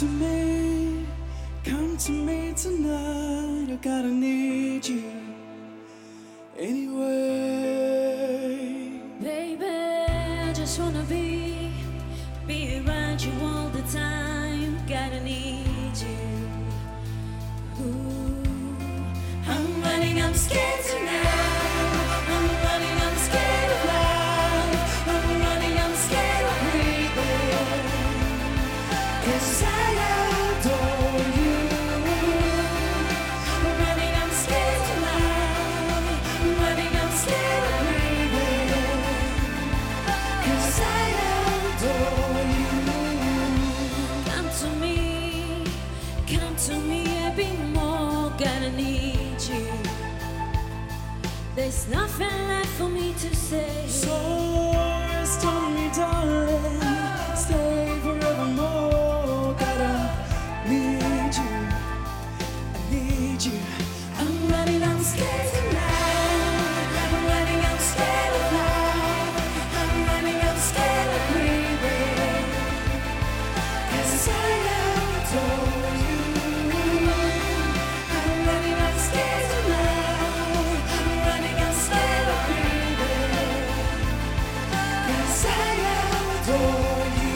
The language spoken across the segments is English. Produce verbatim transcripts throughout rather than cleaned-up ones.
to me, come to me tonight. I gotta need you anyway. Baby, I just wanna be, be around you all the time. Gotta need you. Ooh. I'm running, I'm scared tonight. I'm running, I'm scared of love. I'm running, I'm scared of breathing. 'Cause I adore you. I'm running, I'm scared tonight. I'm running, I'm scared of breathing. 'Cause I adore you. Come to me, come to me a bit more. Gotta need you. There's nothing left for me to say. So restore me, darling. Stay forevermore. Gotta need you. I need you. I'm running, I'm scared tonight. I'm running, I'm scared of love. I'm running, I'm scared of breathing. 'Cause I adore you. I'm running, I'm scared of love. I'm running, I'm scared of breathing. 'Cause I adore you.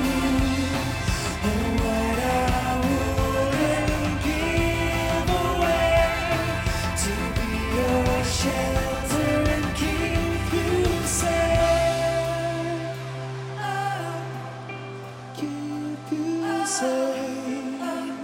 Oh, what I wouldn't give away to be your shelter and keep you safe. Oh, keep you safe.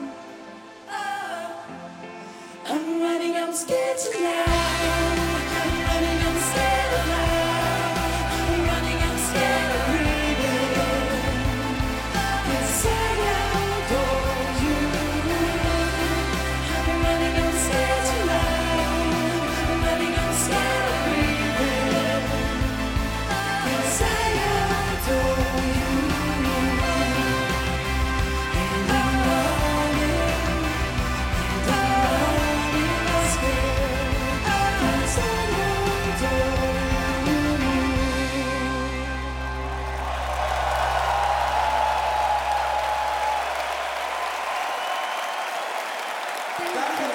I'm running, I'm scared tonight. I'm running, I'm scared of love. I'm running, I'm scared of breathing. 'Cause I adore you. I'm running, I'm scared tonight. I'm running, I'm scared of breathing. 'Cause I adore you. And I'm running, and I'm running, I'm scared, 'cause I adore you. Danke.